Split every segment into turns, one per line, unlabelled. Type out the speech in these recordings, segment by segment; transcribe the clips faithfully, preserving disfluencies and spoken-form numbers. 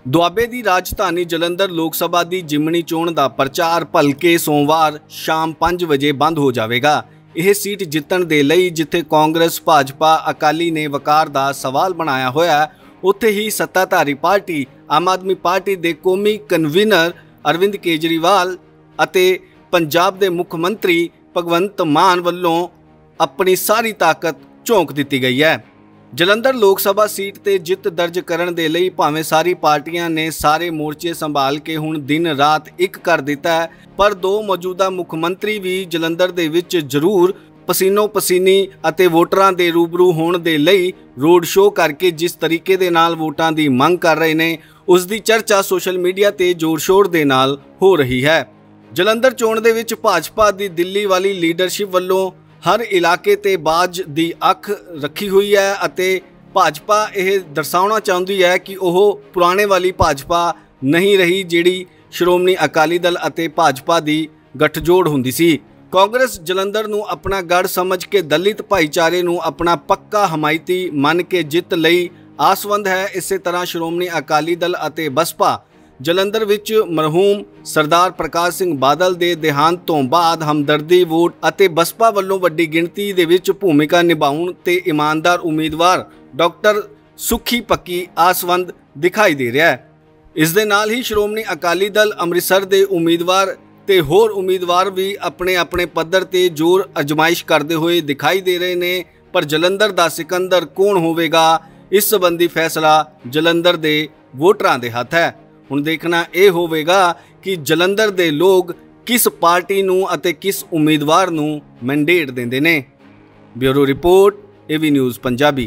ਦੁਆਬੇ ਦੀ ਰਾਜਧਾਨੀ ਜਲੰਧਰ ਲੋਕ ਸਭਾ ਦੀ ਜਿਮਣੀ ਚੋਣ ਦਾ ਪ੍ਰਚਾਰ ਭਲਕੇ ਸੋਮਵਾਰ ਸ਼ਾਮ ਪੰਜ ਵਜੇ ਬੰਦ ਹੋ ਜਾਵੇਗਾ। ਇਹ ਸੀਟ ਜਿੱਤਣ ਦੇ ਲਈ ਜਿੱਥੇ ਕਾਂਗਰਸ, ਭਾਜਪਾ, ਅਕਾਲੀ ਨੇ ਵਕਾਰ ਦਾ ਸਵਾਲ ਬਣਾਇਆ ਹੋਇਆ, ਉੱਥੇ ਹੀ ਸੱਤਾਧਾਰੀ ਪਾਰਟੀ ਆਮ ਆਦਮੀ ਪਾਰਟੀ ਦੇ ਕੌਮੀ ਕਨਵੀਨਰ ਅਰਵਿੰਦ ਕੇਜਰੀਵਾਲ ਅਤੇ ਪੰਜਾਬ ਦੇ ਮੁੱਖ ਮੰਤਰੀ ਭਗਵੰਤ ਮਾਨ ਵੱਲੋਂ ਆਪਣੀ ਸਾਰੀ ਤਾਕਤ ਝੋਂਕ ਦਿੱਤੀ ਗਈ ਹੈ। ਜਲੰਧਰ ਲੋਕ ਸਭਾ ਸੀਟ ਤੇ ਜਿੱਤ ਦਰਜ ਕਰਨ ਦੇ ਲਈ ਭਾਵੇਂ ਸਾਰੀ ਪਾਰਟੀਆਂ ਨੇ ਸਾਰੇ ਮੋਰਚੇ ਸੰਭਾਲ ਕੇ ਹੁਣ ਦਿਨ ਰਾਤ ਇੱਕ ਕਰ ਦਿੱਤਾ ਹੈ, ਪਰ ਦੋ ਮੌਜੂਦਾ ਮੁੱਖ ਮੰਤਰੀ ਵੀ ਜਲੰਧਰ ਦੇ ਵਿੱਚ ਜ਼ਰੂਰ ਪਸੀਨੋ ਪਸੀਨੀ ਅਤੇ ਵੋਟਰਾਂ ਦੇ ਰੂਬਰੂ ਹੋਣ ਦੇ ਲਈ ਰੋਡ ਸ਼ੋਅ ਕਰਕੇ ਜਿਸ ਤਰੀਕੇ ਦੇ ਨਾਲ ਵੋਟਾਂ ਦੀ ਮੰਗ ਕਰ ਰਹੇ ਨੇ, ਉਸ ਦੀ ਚਰਚਾ ਸੋਸ਼ਲ ਮੀਡੀਆ ਤੇ ਜ਼ੋਰ ਸ਼ੋਰ ਦੇ ਨਾਲ ਹੋ ਰਹੀ ਹੈ। ਜਲੰਧਰ ਚੋਣ ਦੇ ਵਿੱਚ ਭਾਜਪਾ ਦੀ ਦਿੱਲੀ ਵਾਲੀ ਲੀਡਰਸ਼ਿਪ ਵੱਲੋਂ ਹਰ ਇਲਾਕੇ ਤੇ ਬਾਜ ਦੀ ਅੱਖ ਰੱਖੀ ਹੋਈ ਹੈ ਅਤੇ ਭਾਜਪਾ ਇਹ ਦਰਸਾਉਣਾ ਚਾਹੁੰਦੀ ਹੈ ਕਿ ਉਹ ਪੁਰਾਣੇ ਵਾਲੀ ਭਾਜਪਾ ਨਹੀਂ ਰਹੀ ਜਿਹੜੀ ਸ਼੍ਰੋਮਣੀ ਅਕਾਲੀ ਦਲ ਅਤੇ ਭਾਜਪਾ ਦੀ ਗੱਠਜੋੜ ਹੁੰਦੀ ਸੀ। ਕਾਂਗਰਸ ਜਲੰਧਰ ਨੂੰ ਆਪਣਾ ਗੜ੍ਹ ਸਮਝ ਕੇ ਦਲਿਤ ਭਾਈਚਾਰੇ ਨੂੰ ਆਪਣਾ ਪੱਕਾ ਹਮਾਇਤੀ ਮੰਨ ਕੇ ਜਿੱਤ ਲਈ ਆਸਵੰਦ ਹੈ। ਇਸੇ ਤਰ੍ਹਾਂ ਸ਼੍ਰੋਮਣੀ ਅਕਾਲੀ ਦਲ ਅਤੇ ਬਸਪਾ ਜਲੰਧਰ ਵਿੱਚ ਮਰਹੂਮ ਸਰਦਾਰ ਪ੍ਰਕਾਸ਼ ਸਿੰਘ ਬਾਦਲ ਦੇ ਦੇਹਾਂਤ ਤੋਂ ਬਾਅਦ ਹਮਦਰਦੀ ਵੋਟ ਅਤੇ ਬਸਪਾ ਵੱਲੋਂ ਵੱਡੀ ਗਿਣਤੀ ਦੇ ਵਿੱਚ ਭੂਮਿਕਾ ਨਿਭਾਉਣ ਤੇ ਇਮਾਨਦਾਰ ਉਮੀਦਵਾਰ ਡਾਕਟਰ ਸੁਖੀ ਪੱਕੀ ਆਸਵੰਦ ਦਿਖਾਈ ਦੇ ਰਿਹਾ ਹੈ। ਇਸ ਦੇ ਨਾਲ ਹੀ ਸ਼੍ਰੋਮਣੀ ਅਕਾਲੀ ਦਲ ਅੰਮ੍ਰਿਤਸਰ ਦੇ ਉਮੀਦਵਾਰ ਤੇ ਹੋਰ ਉਮੀਦਵਾਰ ਵੀ ਆਪਣੇ ਆਪਣੇ ਪੱਧਰ ਤੇ ਜ਼ੋਰ ਅਜਮਾਇਸ਼ ਕਰਦੇ ਹੋਏ ਦਿਖਾਈ ਦੇ ਰਹੇ ਨੇ, ਪਰ ਜਲੰਧਰ ਦਾ ਸਿਕੰਦਰ ਕੌਣ ਹੋਵੇਗਾ, ਇਸ ਸੰਬੰਧੀ ਫੈਸਲਾ ਜਲੰਧਰ ਦੇ ਵੋਟਰਾਂ ਦੇ ਹੱਥ ਹੈ। ਹੁਣ ਦੇਖਣਾ ਇਹ ਹੋਵੇਗਾ ਕਿ ਜਲੰਧਰ ਦੇ ਲੋਕ ਕਿਸ ਪਾਰਟੀ ਨੂੰ ਅਤੇ ਕਿਸ ਉਮੀਦਵਾਰ ਨੂੰ ਮੈਂਡੇਟ ਦਿੰਦੇ ਨੇ। Bureau report, AV news Punjabi.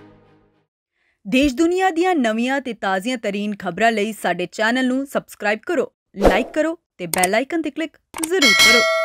ਦੇਸ਼ ਦੁਨੀਆ ਦੀਆਂ ਨਵੀਆਂ ਤੇ ਤਾਜ਼ੀਆਂ ਤਰੀਨ ਖਬਰਾਂ ਲਈ ਸਾਡੇ ਚੈਨਲ ਨੂੰ ਸਬਸਕ੍ਰਾਈਬ ਕਰੋ, ਲਾਈਕ ਕਰੋ ਤੇ ਬੈਲ ਆਈਕਨ ਤੇ ਕਲਿੱਕ ਜ਼ਰੂਰ ਕਰੋ।